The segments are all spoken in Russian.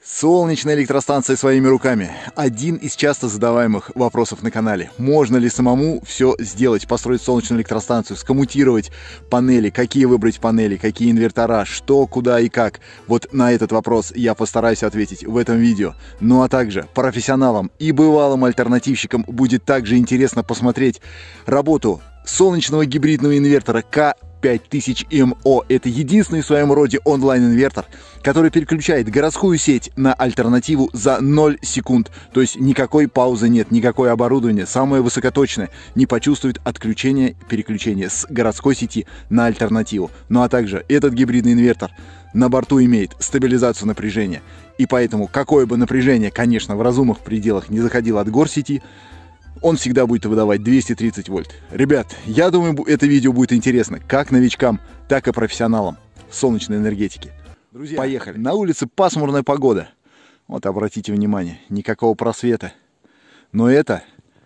Солнечная электростанция своими руками. Один из часто задаваемых вопросов на канале. Можно ли самому все сделать, построить солнечную электростанцию, скоммутировать панели, какие выбрать панели, какие инвертора, что, куда и как. Вот на этот вопрос я постараюсь ответить в этом видео. Ну а также профессионалам и бывалым альтернативщикам будет также интересно посмотреть работу солнечного гибридного инвертора К5000МО. Это единственный в своем роде онлайн-инвертор, который переключает городскую сеть на альтернативу за 0 секунд. То есть никакой паузы нет, никакое оборудование, самое высокоточное, не почувствует отключения, переключения с городской сети на альтернативу. Ну а также этот гибридный инвертор на борту имеет стабилизацию напряжения. И поэтому, какое бы напряжение, конечно, в разумных пределах не заходило от горсети, он всегда будет выдавать 230 вольт. Ребят, я думаю, это видео будет интересно как новичкам, так и профессионалам солнечной энергетики. Друзья, поехали. На улице пасмурная погода. Вот обратите внимание, никакого просвета. Но это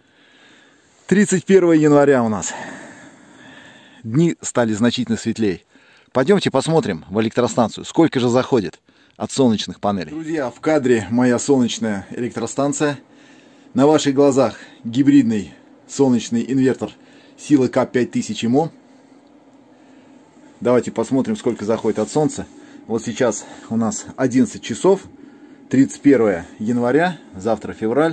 31 января у нас. Дни стали значительно светлее. Пойдемте посмотрим в электростанцию, сколько же заходит от солнечных панелей. Друзья, в кадре моя солнечная электростанция. На ваших глазах гибридный солнечный инвертор силы К5000МО. Давайте посмотрим, сколько заходит от солнца. Вот сейчас у нас 11 часов, 31 января, завтра февраль.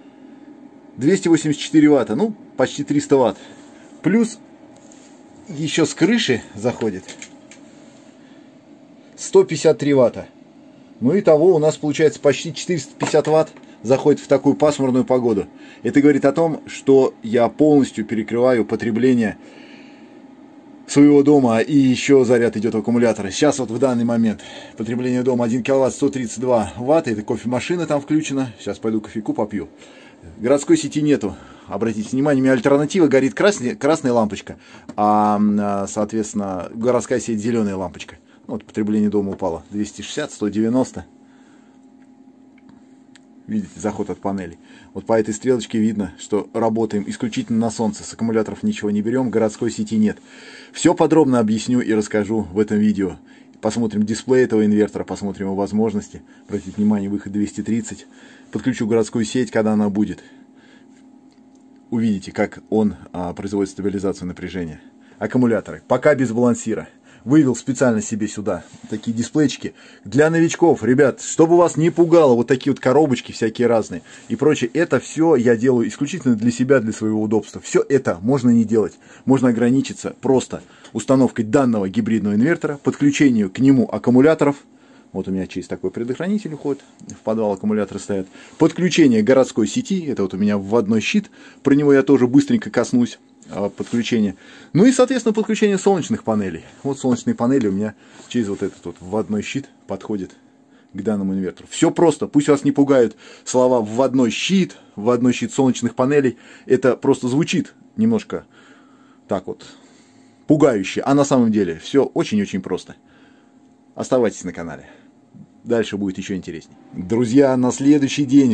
284 ватта, ну почти 300 ватт. Плюс еще с крыши заходит 153 ватта. Ну и того у нас получается почти 450 ватт заходит в такую пасмурную погоду. Это говорит о том, что я полностью перекрываю потребление своего дома, и еще заряд идет в аккумуляторы. Сейчас вот в данный момент потребление дома 1 киловатт 132 ватта. Это кофемашина там включена. Сейчас пойду кофейку попью. Городской сети нету. Обратите внимание, у меня альтернатива горит красная лампочка, а соответственно городская сеть зеленая лампочка. Вот потребление дома упало 260, 190. Видите, заход от панели. Вот по этой стрелочке видно, что работаем исключительно на солнце. С аккумуляторов ничего не берем, городской сети нет. Все подробно объясню и расскажу в этом видео. Посмотрим дисплей этого инвертора, посмотрим его возможности. Обратите внимание, выход 230. Подключу городскую сеть, когда она будет. Увидите, как он производит стабилизацию напряжения. Аккумуляторы. Пока без балансира. Вывел специально себе сюда такие дисплейчики для новичков, ребят, чтобы вас не пугало вот такие вот коробочки всякие разные и прочее. Это все я делаю исключительно для себя, для своего удобства. Все это можно не делать. Можно ограничиться просто установкой данного гибридного инвертора, подключению к нему аккумуляторов. Вот у меня через такой предохранитель уходит, в подвал аккумуляторы стоят. Подключение городской сети, это вот у меня вводной щит, про него я тоже быстренько коснусь. Подключение. Ну и, соответственно, подключение солнечных панелей. Вот солнечные панели у меня через вот этот вот вводной щит подходит к данному инвертору. Все просто. Пусть вас не пугают слова вводной щит солнечных панелей. Это просто звучит немножко так вот пугающе. А на самом деле все очень-очень просто. Оставайтесь на канале. Дальше будет еще интереснее. Друзья, на следующий день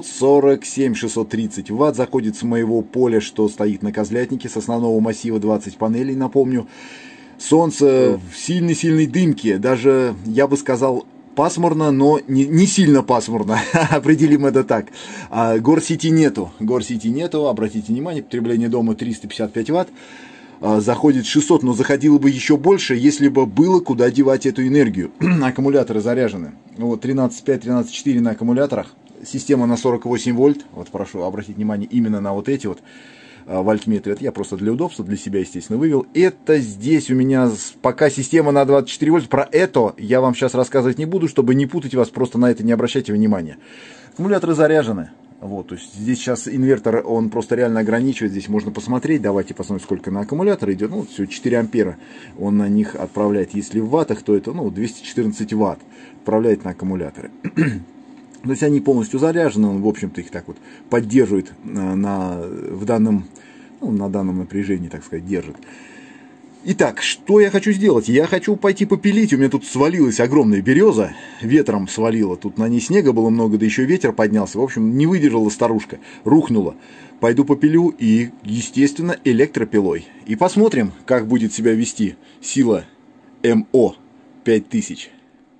647-630 ватт заходит с моего поля, что стоит на козлятнике, с основного массива 20 панелей, напомню. Солнце в сильной-сильной дымке, даже, я бы сказал, пасмурно, но не сильно пасмурно, определим это так. Горсети нету, обратите внимание, потребление дома 355 ватт. Заходит 600, но заходило бы еще больше, если бы было куда девать эту энергию. Аккумуляторы заряжены. Вот 13.5, 13.4 на аккумуляторах. Система на 48 вольт. Вот прошу обратить внимание именно на вот эти вот вольтметры. Это я просто для удобства, для себя, естественно, вывел. Это здесь у меня пока система на 24 вольта. Про это я вам сейчас рассказывать не буду, чтобы не путать вас, просто на это не обращайте внимания. Аккумуляторы заряжены. Вот, то есть здесь сейчас инвертор, он просто реально ограничивает, здесь можно посмотреть, давайте посмотрим, сколько на аккумулятор идет, ну, все, 4 ампера он на них отправляет, если в ваттах, то это, ну, 214 ватт отправляет на аккумуляторы. То есть они полностью заряжены, он, в общем-то, их так вот поддерживает на данном напряжении, так сказать, держит. Итак, что я хочу сделать? Я хочу пойти попилить. У меня тут свалилась огромная береза. Ветром свалила. Тут на ней снега было много, да еще ветер поднялся. В общем, не выдержала старушка. Рухнула. Пойду попилю и, естественно, электропилой. И посмотрим, как будет себя вести сила МО 5000.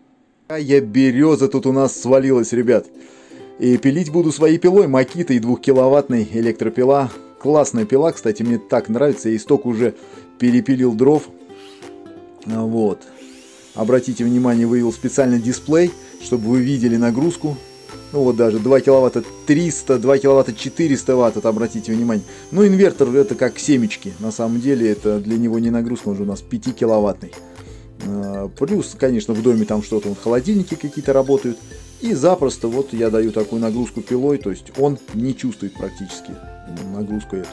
Какая береза тут у нас свалилась, ребят. И пилить буду своей пилой, Makita 2-киловаттной электропила. Классная пила, кстати, мне так нравится. Я и столько уже перепилил дров. Вот. Обратите внимание, вывел специальный дисплей, чтобы вы видели нагрузку. Ну вот даже 2 киловатта 300, 2 киловатта 400 ватт, это обратите внимание. Ну инвертор это как семечки, на самом деле это для него не нагрузка, он же у нас 5 киловаттный. Плюс, конечно, в доме там что-то, холодильники какие-то работают. И запросто вот я даю такую нагрузку пилой, то есть он не чувствует практически нагрузку эту.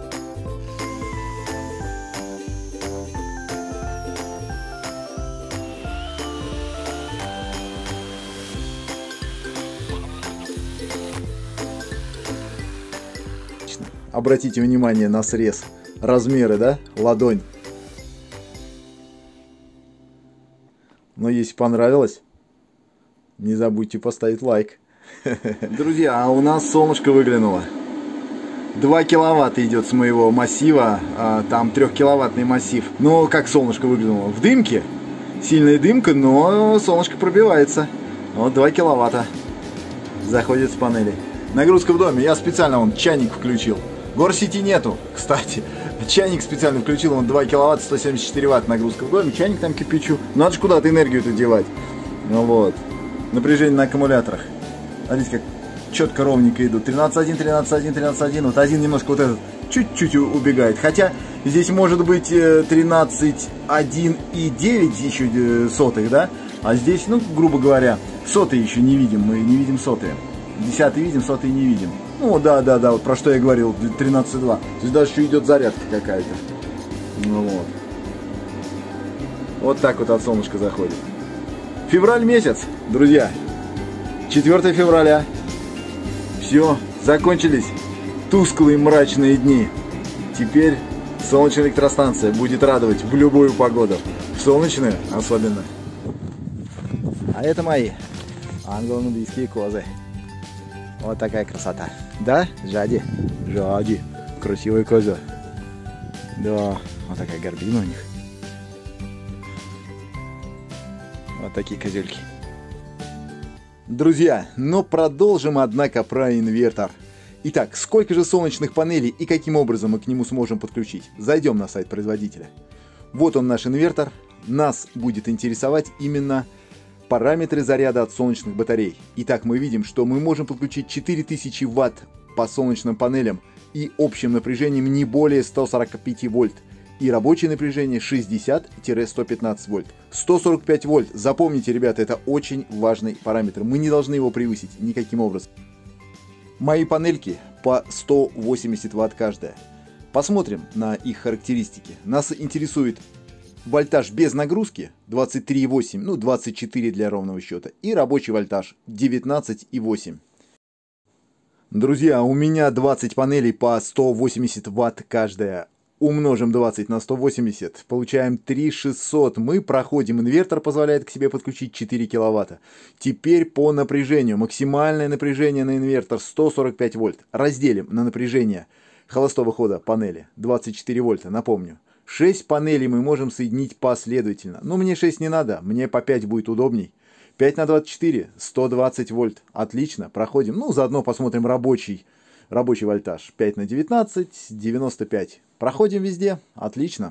Обратите внимание на срез, размеры, да, ладонь. Но если понравилось, не забудьте поставить лайк. Друзья, а у нас солнышко выглянуло. 2 киловатта идет с моего массива, там 3-киловаттный массив. Но как солнышко выглянуло? В дымке. Сильная дымка, но солнышко пробивается. Вот 2 киловатта заходит с панели. Нагрузка в доме. Я специально вон чайник включил. Горсети нету, кстати. Чайник специально включил, он 2 киловатта, 174 ватт нагрузка в доме. Чайник там кипячу. Надо же куда-то энергию-то девать. Ну вот. Напряжение на аккумуляторах. Смотрите, как четко, ровненько идут. 13.1, 13.1, 13.1. Вот один немножко вот этот чуть-чуть убегает. Хотя здесь может быть 13.1 и 9 еще сотых, да? А здесь, ну, грубо говоря, сотые еще не видим. Мы не видим сотые. Десятые видим, сотые не видим. Ну, да, вот про что я говорил, 13.2. Здесь даже еще идет зарядка какая-то. Ну вот. Вот так вот от солнышка заходит. Февраль месяц, друзья. 4 февраля. Все, закончились тусклые мрачные дни. Теперь солнечная электростанция будет радовать в любую погоду. В солнечную особенно. А это мои англо-нубийские козы. Вот такая красота. Да, Жади? Жади. Красивая коза. Да, вот такая горбина у них. Вот такие козельки. Друзья, но продолжим, однако, про инвертор. Итак, сколько же солнечных панелей и каким образом мы к нему сможем подключить? Зайдем на сайт производителя. Вот он, наш инвертор. Нас будет интересовать именно параметры заряда от солнечных батарей. Итак, мы видим, что мы можем подключить 4000 ватт по солнечным панелям и общим напряжением не более 145 вольт. И рабочее напряжение 60-115 вольт. 145 вольт, запомните, ребята, это очень важный параметр. Мы не должны его превысить никаким образом. Мои панельки по 180 ватт каждая. Посмотрим на их характеристики. Нас интересует вольтаж без нагрузки 23,8, ну 24 для ровного счета. И рабочий вольтаж 19,8. Друзья, у меня 20 панелей по 180 ватт каждая. Умножим 20 на 180, получаем 3600. Мы проходим, инвертор позволяет к себе подключить 4 киловатта. Теперь по напряжению. Максимальное напряжение на инвертор 145 вольт. Разделим на напряжение холостого хода панели 24 вольта, напомню. 6 панелей мы можем соединить последовательно. Но мне 6 не надо, мне по 5 будет удобней. 5 на 24, 120 вольт. Отлично, проходим. Ну, заодно посмотрим рабочий вольтаж. 5 на 19, 95. Проходим везде. Отлично.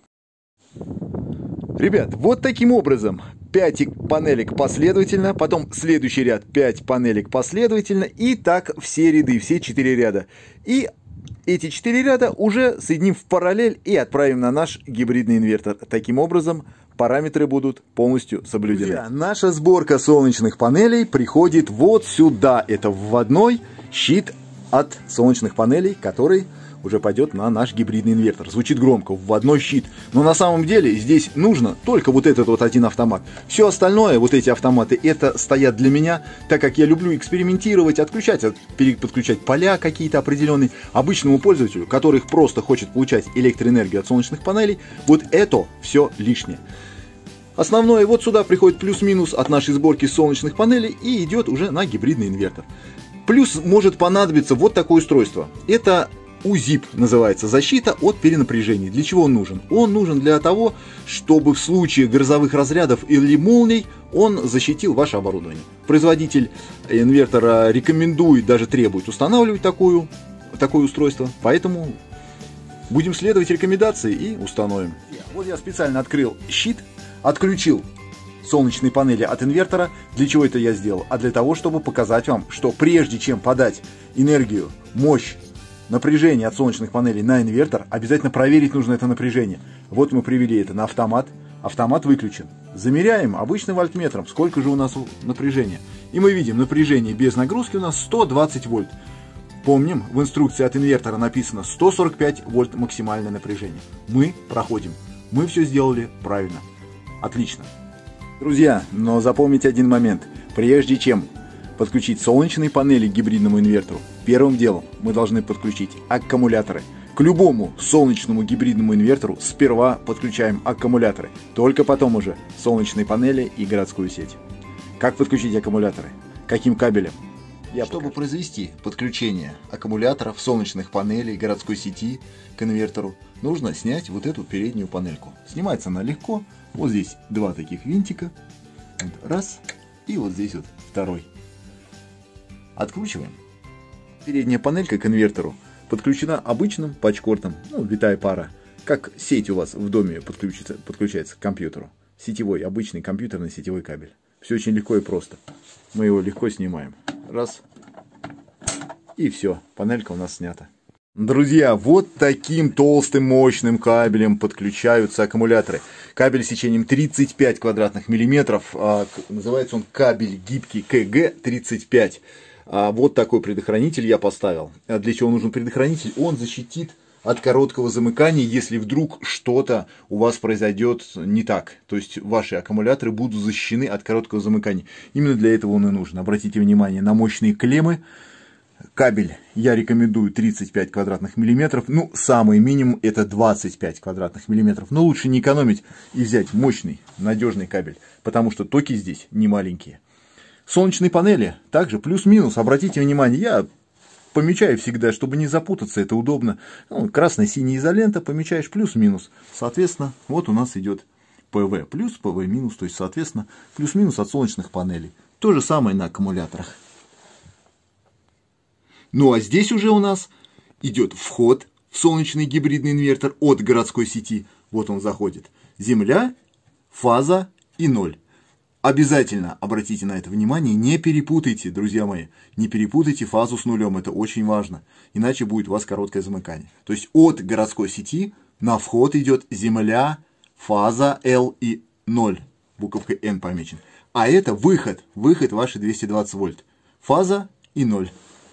Ребят, вот таким образом 5 панелек последовательно, потом следующий ряд 5 панелек последовательно, и так все ряды, все 4 ряда. И эти 4 ряда уже соединим в параллель и отправим на наш гибридный инвертор. Таким образом, параметры будут полностью соблюдены. Друзья, наша сборка солнечных панелей приходит вот сюда. Это вводной щит от солнечных панелей, который уже пойдет на наш гибридный инвертор. Звучит громко, вводной щит. Но на самом деле здесь нужно только вот этот вот один автомат. Все остальное, вот эти автоматы, это стоят для меня, так как я люблю экспериментировать, отключать, подключать поля какие-то определенные. Обычному пользователю, который просто хочет получать электроэнергию от солнечных панелей, вот это все лишнее. Основное вот сюда приходит плюс-минус от нашей сборки солнечных панелей и идет уже на гибридный инвертор. Плюс может понадобиться вот такое устройство. Это УЗИП называется, защита от перенапряжения. Для чего он нужен? Он нужен для того, чтобы в случае грозовых разрядов или молний он защитил ваше оборудование. Производитель инвертора рекомендует, даже требует устанавливать такое устройство, поэтому будем следовать рекомендации и установим. Вот я специально открыл щит, отключил солнечные панели от инвертора. Для чего это я сделал? А для того, чтобы показать вам, что прежде чем подать энергию, мощь, напряжение от солнечных панелей на инвертор, обязательно проверить нужно это напряжение. Вот мы привели это на автомат. Автомат выключен. Замеряем обычным вольтметром, сколько же у нас напряжения. И мы видим, напряжение без нагрузки у нас 120 вольт. Помним, в инструкции от инвертора написано 145 вольт максимальное напряжение. Мы проходим. Мы все сделали правильно. Отлично. Друзья, но запомните один момент. Прежде чем подключить солнечные панели к гибридному инвертору, первым делом мы должны подключить аккумуляторы. К любому солнечному гибридному инвертору сперва подключаем аккумуляторы, только потом уже солнечные панели и городскую сеть. Как подключить аккумуляторы? Каким кабелем? Чтобы произвести подключение аккумуляторов, солнечных панелей, городской сети к инвертору, нужно снять вот эту переднюю панельку. Снимается она легко. Вот здесь два таких винтика. Раз. И вот здесь вот второй. Откручиваем. Передняя панелька к инвертору подключена обычным патчкортом, витая пара. Как сеть у вас в доме подключается к компьютеру. Сетевой, обычный компьютерный сетевой кабель. Все очень легко и просто. Мы его легко снимаем. Раз. И все. Панелька у нас снята. Друзья, вот таким толстым мощным кабелем подключаются аккумуляторы. Кабель сечением 35 квадратных миллиметров. Называется он кабель гибкий КГ-35. Вот такой предохранитель я поставил. Для чего нужен предохранитель? Он защитит от короткого замыкания, если вдруг что-то у вас произойдет не так. То есть ваши аккумуляторы будут защищены от короткого замыкания. Именно для этого он и нужен. Обратите внимание на мощные клеммы. Кабель я рекомендую 35 квадратных миллиметров. Самый минимум это 25 квадратных миллиметров. Но лучше не экономить и взять мощный, надежный кабель. Потому что токи здесь не маленькие. Солнечные панели также плюс-минус. Обратите внимание, я помечаю всегда, чтобы не запутаться, это удобно. Красно-синяя изолента, помечаешь плюс-минус. Соответственно, вот у нас идет ПВ плюс, ПВ минус, то есть, соответственно, плюс-минус от солнечных панелей. То же самое на аккумуляторах. А здесь уже у нас идет вход в солнечный гибридный инвертор от городской сети. Вот он заходит. Земля, фаза и ноль. Обязательно обратите на это внимание, не перепутайте, друзья мои, не перепутайте фазу с нулем, это очень важно, иначе будет у вас короткое замыкание. То есть от городской сети на вход идет земля, фаза L и 0, буковкой N помечен. А это выход ваши 220 вольт, фаза и 0.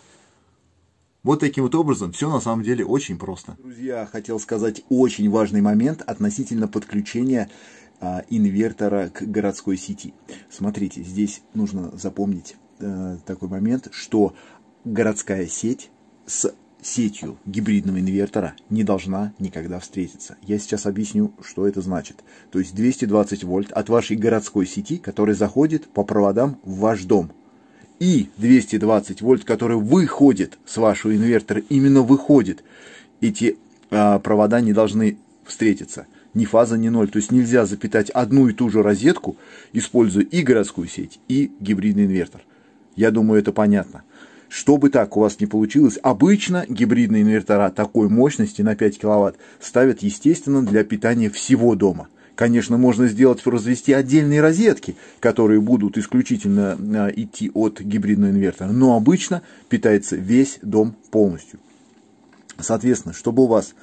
Вот таким вот образом все на самом деле очень просто. Друзья, хотел сказать очень важный момент относительно подключения инвертора к городской сети. Смотрите, здесь нужно запомнить такой момент, что городская сеть с сетью гибридного инвертора не должна никогда встретиться. Я сейчас объясню, что это значит. То есть 220 вольт от вашей городской сети, которая заходит по проводам в ваш дом. И 220 вольт, который выходит с вашего инвертора, именно выходит. Эти провода не должны встретиться. Ни фаза, ни ноль. То есть нельзя запитать одну и ту же розетку, используя и городскую сеть, и гибридный инвертор. Я думаю, это понятно. Чтобы так у вас не получилось, обычно гибридные инвертора такой мощности на 5 киловатт ставят, естественно, для питания всего дома. Конечно, можно развести отдельные розетки, которые будут исключительно идти от гибридного инвертора, но обычно питается весь дом полностью. Соответственно, чтобы у вас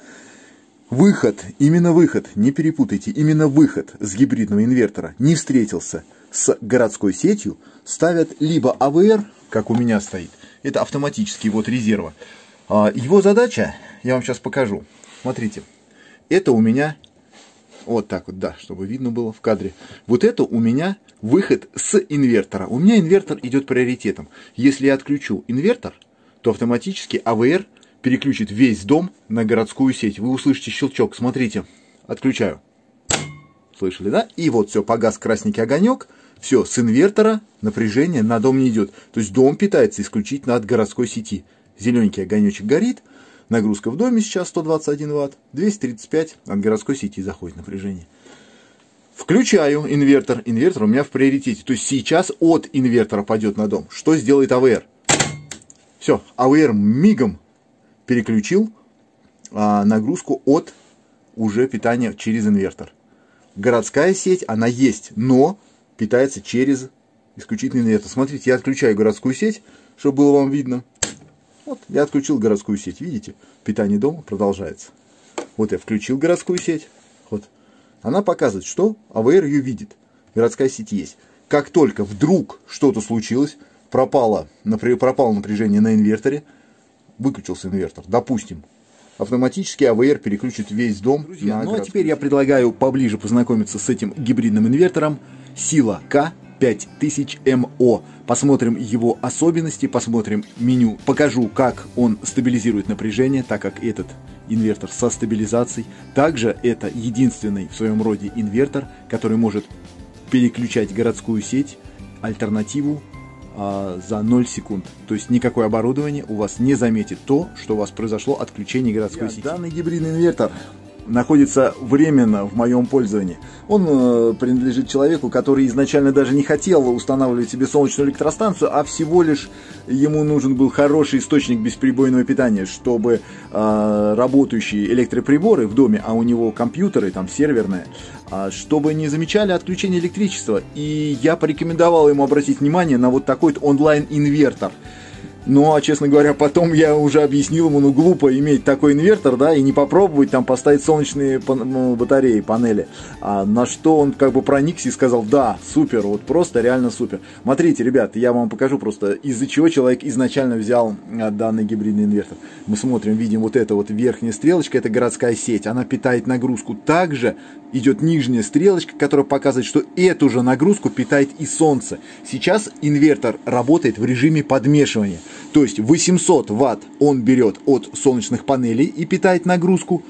именно выход, не перепутайте, именно выход с гибридного инвертора не встретился с городской сетью, ставят либо АВР, как у меня стоит, это автоматический ввод резерва. Его задача, я вам сейчас покажу. Смотрите, это у меня, вот так вот, да, чтобы видно было в кадре. Вот это у меня выход с инвертора. У меня инвертор идет приоритетом. Если я отключу инвертор, то автоматически АВР переключит весь дом на городскую сеть. Вы услышите щелчок, смотрите, отключаю. Слышали, да? И вот все, погас красненький огонек. Все, с инвертора напряжение на дом не идет. То есть дом питается исключительно от городской сети. Зелененький огонечек горит. Нагрузка в доме сейчас 121 Вт, 235 от городской сети заходит напряжение. Включаю инвертор. Инвертор у меня в приоритете. То есть сейчас от инвертора пойдет на дом. Что сделает АВР? Все, АВР мигом переключил нагрузку от уже питания через инвертор. Городская сеть, она есть, но питается через исключительный инвертор. Смотрите, я отключаю городскую сеть, чтобы было вам видно. Вот, я отключил городскую сеть, видите? Питание дома продолжается. Вот я включил городскую сеть. Вот. Она показывает, что АВР ее видит. Городская сеть есть. Как только вдруг что-то случилось, пропало напряжение на инверторе, выключился инвертор, допустим, автоматически АВР переключит весь дом. Друзья, ну а теперь я предлагаю поближе познакомиться с этим гибридным инвертором Сила К5000МО. Посмотрим его особенности, посмотрим меню, покажу, как он стабилизирует напряжение, так как этот инвертор со стабилизацией. Также это единственный в своем роде инвертор, который может переключать городскую сеть, альтернативу за 0 секунд. То есть никакое оборудование у вас не заметит то, что у вас произошло отключение городской сети. Данный гибридный инвертор находится временно в моем пользовании. Он принадлежит человеку, который изначально даже не хотел устанавливать себе солнечную электростанцию, а всего лишь ему нужен был хороший источник бесперебойного питания, чтобы работающие электроприборы в доме, а у него компьютеры, там серверные, чтобы не замечали отключение электричества. И я порекомендовал ему обратить внимание на вот такой вот онлайн-инвертор. Ну, а, честно говоря, потом я уже объяснил ему, ну, глупо иметь такой инвертор, да, и не попробовать там поставить солнечные батареи, панели. На что он как бы проникся и сказал, да, супер, вот просто реально супер. Смотрите, ребят, я вам покажу просто, из-за чего человек изначально взял данный гибридный инвертор. Мы смотрим, видим вот эта вот верхняя стрелочка, это городская сеть, она питает нагрузку. Также идет нижняя стрелочка, которая показывает, что эту же нагрузку питает и солнце. Сейчас инвертор работает в режиме подмешивания. То есть 800 Вт он берет от солнечных панелей и питает нагрузку,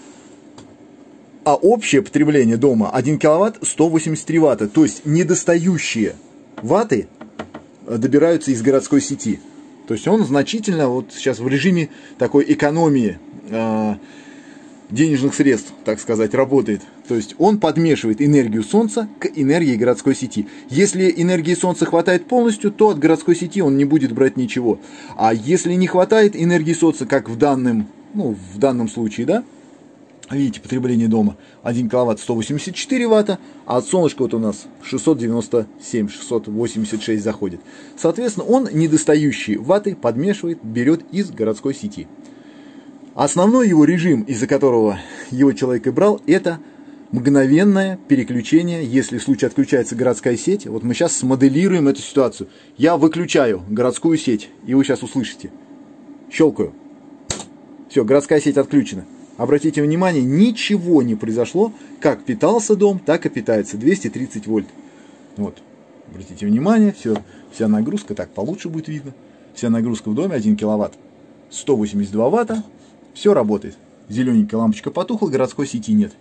а общее потребление дома 1 киловатт 183 Ватта. То есть недостающие ватты добираются из городской сети. То есть он значительно вот сейчас в режиме такой экономии денежных средств, так сказать, работает. То есть он подмешивает энергию солнца к энергии городской сети. Если энергии солнца хватает полностью, то от городской сети он не будет брать ничего. А если не хватает энергии солнца, как в данном случае, да, видите, потребление дома 1 киловатт 184 ватта, а от солнышка вот у нас 697, 686 заходит. Соответственно, он недостающие ватты подмешивает, берет из городской сети. Основной его режим, из-за которого его человек и брал, это мгновенное переключение, если в случае отключается городская сеть. Вот мы сейчас смоделируем эту ситуацию. Я выключаю городскую сеть, и вы сейчас услышите. Щелкаю. Все, городская сеть отключена. Обратите внимание, ничего не произошло. Как питался дом, так и питается. 230 вольт. Вот. Обратите внимание, вся нагрузка, так получше будет видно. Вся нагрузка в доме 1 киловатт 182 ватта. Все работает. Зелененькая лампочка потухла, городской сети нет.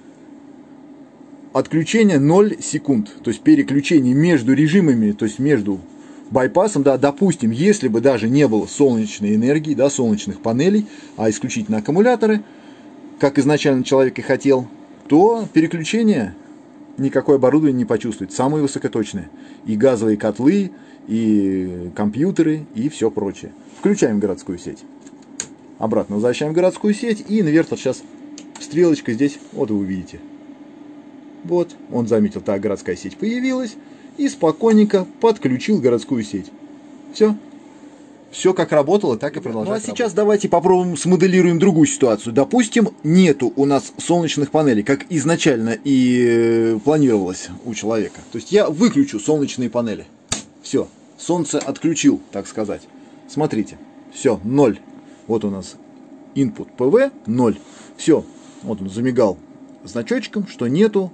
Отключение 0 секунд. То есть переключение между режимами, то есть между байпасом, да, допустим, если бы даже не было солнечной энергии, да, солнечных панелей, а исключительно аккумуляторы, как изначально человек и хотел, то переключение никакое оборудование не почувствует. Самые высокоточные. И газовые котлы, и компьютеры, и все прочее. Включаем городскую сеть. Обратно возвращаем в городскую сеть, и инвертор сейчас, стрелочка здесь, вот вы увидите. Вот, он заметил, так, городская сеть появилась, и спокойненько подключил городскую сеть. Все. Все как работало, так и продолжает. Ну а сейчас давайте попробуем смоделируем другую ситуацию. Допустим, нету у нас солнечных панелей, как изначально и планировалось у человека. То есть я выключу солнечные панели. Все, солнце отключил, так сказать. Смотрите, все, 0. Вот у нас input PV 0. Все, вот он замигал значочком, что нету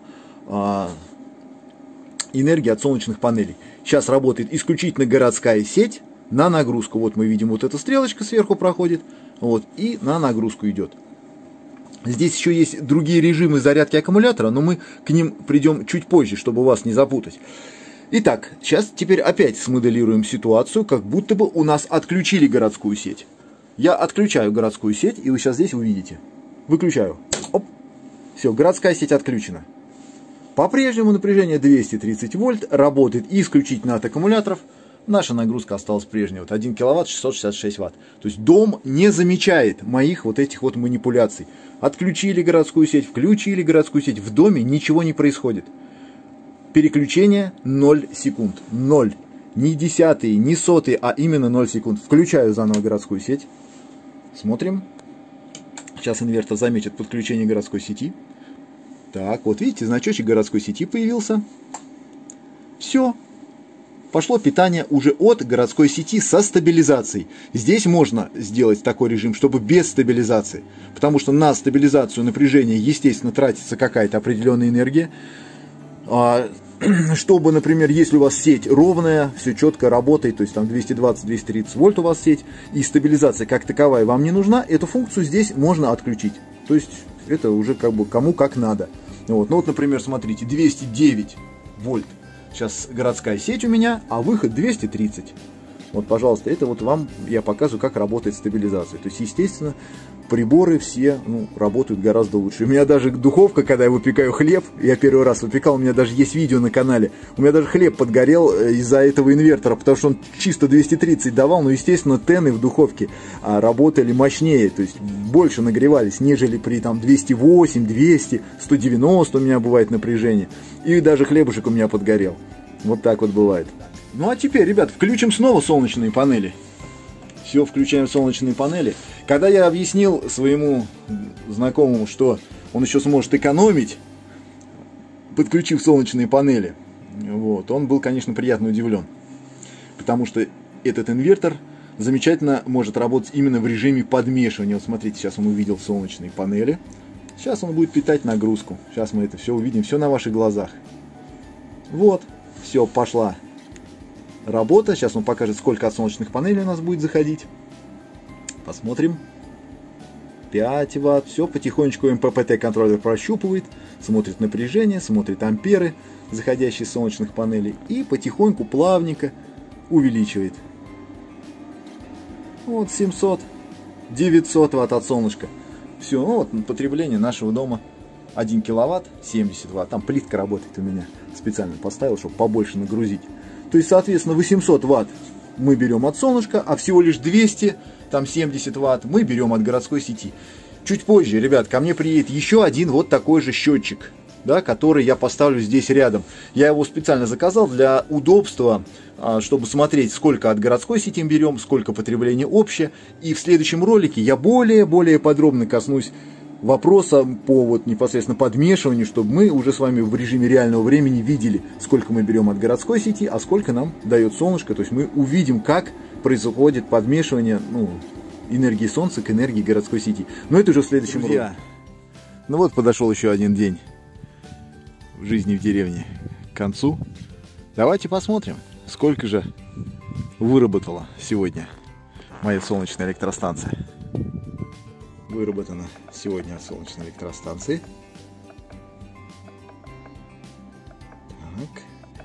энергии от солнечных панелей. Сейчас работает исключительно городская сеть на нагрузку. Вот мы видим, вот эта стрелочка сверху проходит, вот, и на нагрузку идет. Здесь еще есть другие режимы зарядки аккумулятора, но мы к ним придем чуть позже, чтобы вас не запутать. Итак, сейчас теперь опять смоделируем ситуацию, как будто бы у нас отключили городскую сеть. Я отключаю городскую сеть, и вы сейчас здесь увидите. Выключаю. Оп. Все, городская сеть отключена. По-прежнему напряжение 230 вольт, работает исключительно от аккумуляторов. Наша нагрузка осталась прежней. Вот 1 киловатт 666 ватт. То есть дом не замечает моих вот этих вот манипуляций. Отключили городскую сеть, включили городскую сеть. В доме ничего не происходит. Переключение 0 секунд. 0. Не десятые, не сотые, а именно 0 секунд. Включаю заново городскую сеть. Смотрим. Сейчас инвертор заметит подключение городской сети. Так, вот видите, значочек городской сети появился. Все. Пошло питание уже от городской сети со стабилизацией. Здесь можно сделать такой режим, чтобы без стабилизации. Потому что на стабилизацию напряжения, естественно, тратится какая-то определенная энергия. Чтобы, например, если у вас сеть ровная, все четко работает, то есть там 220-230 вольт у вас сеть, и стабилизация как таковая вам не нужна, эту функцию здесь можно отключить. То есть это уже как бы кому как надо. Вот. Ну вот, например, смотрите, 209 вольт. Сейчас городская сеть у меня, а выход 230. Вот, пожалуйста, это вот вам я показываю, как работает стабилизация. То есть, естественно, приборы все работают гораздо лучше. У меня даже духовка, когда я выпекаю хлеб, я первый раз выпекал, у меня даже есть видео на канале, у меня даже хлеб подгорел из-за этого инвертора, потому что он чисто 230 давал, но, естественно, тены в духовке работали мощнее, то есть больше нагревались, нежели при там 208, 200, 190 у меня бывает напряжение, и даже хлебушек у меня подгорел. Вот так вот бывает. Ну а теперь, ребят, включим снова солнечные панели. Все, включаем солнечные панели. Когда я объяснил своему знакомому, что он еще сможет экономить, подключив солнечные панели, вот, он был, конечно, приятно удивлен. Потому что этот инвертор замечательно может работать именно в режиме подмешивания. Вот смотрите, сейчас он увидел солнечные панели. Сейчас он будет питать нагрузку. Сейчас мы это все увидим, все на ваших глазах. Вот, все, пошла работа. Сейчас он покажет, сколько от солнечных панелей у нас будет заходить. Посмотрим. 5 ватт. Все, потихонечку МППТ контроллер прощупывает, смотрит напряжение, смотрит амперы, заходящие с солнечных панелей, и потихоньку, плавненько увеличивает. Вот 700, 900 ватт от солнышка. Все, ну вот потребление нашего дома 1 киловатт 70 ватт. Там плитка работает у меня. Специально поставил, чтобы побольше нагрузить. То есть, соответственно, 800 ватт мы берем от солнышка, а всего лишь 200, там 70 ватт мы берем от городской сети. Чуть позже, ребят, ко мне приедет еще один вот такой же счетчик, да, который я поставлю здесь рядом. Я его специально заказал для удобства, чтобы смотреть, сколько от городской сети мы берем, сколько потребления общее. И в следующем ролике я более подробно коснусь вопроса по вот непосредственно подмешиванию, чтобы мы уже с вами в режиме реального времени видели, сколько мы берем от городской сети, а сколько нам дает солнышко. То есть мы увидим, как происходит подмешивание энергии солнца к энергии городской сети. Но это уже в следующем ролике. Ну вот подошел еще один день в жизни в деревне к концу. Давайте посмотрим, сколько же выработала сегодня моя солнечная электростанция. Выработано сегодня от солнечной электростанции. Так.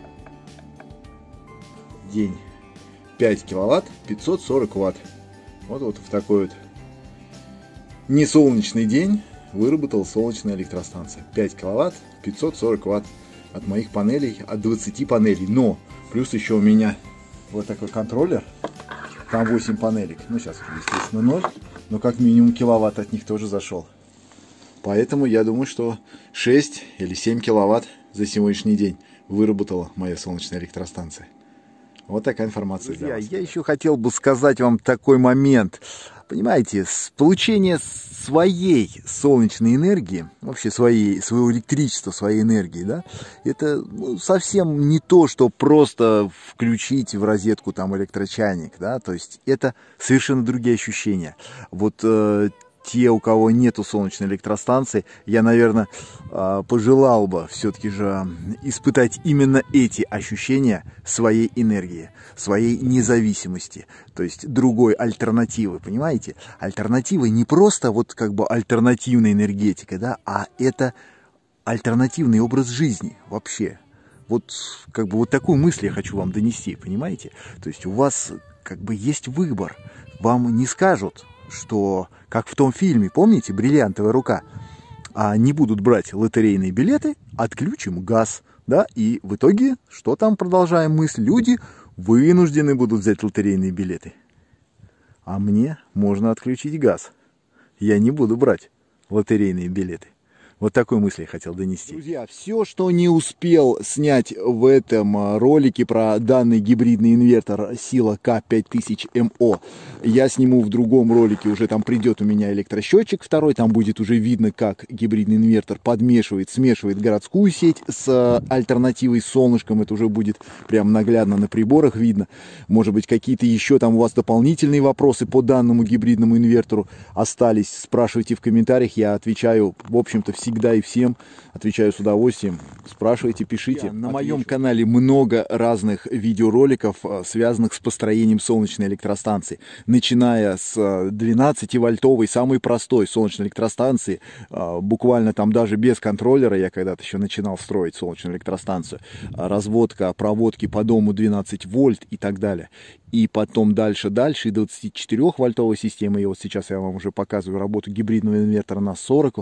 День 5 киловатт 540 ватт. Вот в такой вот несолнечный день выработала солнечная электростанция. 5 киловатт 540 ватт от моих панелей, от 20 панелей. Но плюс еще у меня вот такой контроллер. Там 8 панелек. Ну сейчас, естественно, 0. Но как минимум киловатт от них тоже зашел. Поэтому я думаю, что 6 или 7 киловатт за сегодняшний день выработала моя солнечная электростанция. Вот такая информация. Друзья, я еще хотел бы сказать вам такой момент. Понимаете, получение своей солнечной энергии, вообще своего электричества, своей энергии, да, это совсем не то, что просто включить в розетку там электрочайник, да, то есть это совершенно другие ощущения. Вот те, у кого нету солнечной электростанции, я, наверное, пожелал бы все-таки же испытать именно эти ощущения своей энергии, своей независимости, то есть другой альтернативы, понимаете? Альтернатива не просто вот как бы альтернативная энергетика, да, а это альтернативный образ жизни вообще. Вот как бы вот такую мысль я хочу вам донести, понимаете? То есть у вас как бы есть выбор, вам не скажут, что, как в том фильме, помните, «Бриллиантовая рука», не будут брать лотерейные билеты, отключим газ, да, и в итоге, что там, продолжаем мысль, люди вынуждены будут взять лотерейные билеты. А мне можно отключить газ. Я не буду брать лотерейные билеты. Вот такой мысль я хотел донести. Друзья, все, что не успел снять в этом ролике про данный гибридный инвертор сила К5000МО, я сниму в другом ролике. Уже там придет у меня электросчетчик второй, там будет уже видно, как гибридный инвертор подмешивает, смешивает городскую сеть с альтернативой с солнышком. Это уже будет прям наглядно на приборах видно. Может быть, какие-то еще там у вас дополнительные вопросы по данному гибридному инвертору остались, спрашивайте в комментариях, я отвечаю, в общем-то, всегда и всем, отвечаю с удовольствием. Спрашивайте, пишите. На моем канале много разных видеороликов, связанных с построением солнечной электростанции. Начиная с 12-вольтовой, самой простой солнечной электростанции, буквально там даже без контроллера, я когда-то еще начинал строить солнечную электростанцию, разводка проводки по дому 12 вольт и так далее. И потом дальше, и 24-вольтовая система. И вот сейчас я вам уже показываю работу гибридного инвертора на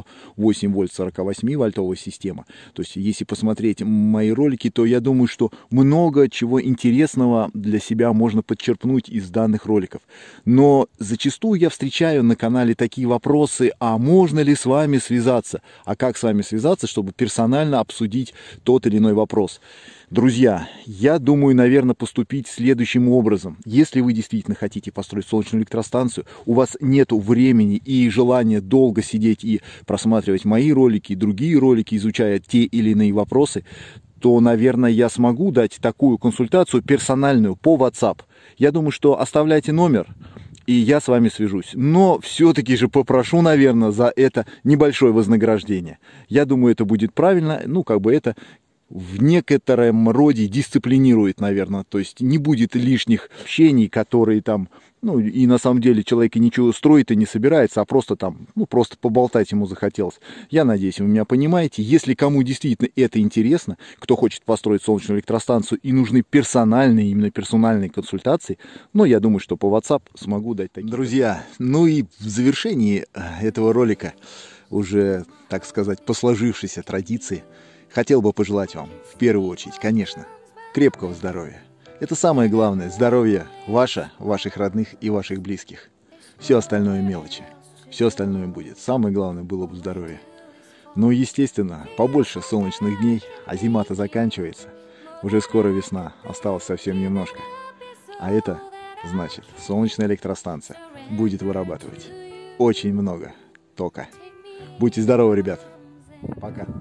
48 вольт, 48-вольтовая система. То есть, если посмотреть мои ролики, то я думаю, что много чего интересного для себя можно подчерпнуть из данных роликов. Но зачастую я встречаю на канале такие вопросы: а можно ли с вами связаться? А как с вами связаться, чтобы персонально обсудить тот или иной вопрос? Друзья, я думаю, наверное, поступить следующим образом. Если вы действительно хотите построить солнечную электростанцию, у вас нет времени и желания долго сидеть и просматривать мои ролики и другие ролики, изучая те или иные вопросы, то, наверное, я смогу дать такую консультацию персональную по WhatsApp. Я думаю, что оставляйте номер, и я с вами свяжусь. Но все-таки же попрошу, наверное, за это небольшое вознаграждение. Я думаю, это будет правильно, это в некотором роде дисциплинирует, наверное. То есть не будет лишних общений, которые там, и на самом деле человек и ничего строит и не собирается, а просто там, просто поболтать ему захотелось. Я надеюсь, вы меня понимаете. Если кому действительно это интересно, кто хочет построить солнечную электростанцию и нужны именно персональные консультации, я думаю, что по WhatsApp смогу дать такие. Друзья, и в завершении этого ролика, уже, так сказать, по сложившейся традиции, хотел бы пожелать вам, в первую очередь, конечно, крепкого здоровья. Это самое главное. Здоровье ваше, ваших родных и ваших близких. Все остальное мелочи. Все остальное будет. Самое главное было бы здоровье. Естественно, побольше солнечных дней, а зима-то заканчивается. Уже скоро весна, осталось совсем немножко. А это значит, солнечная электростанция будет вырабатывать очень много тока. Будьте здоровы, ребят. Пока.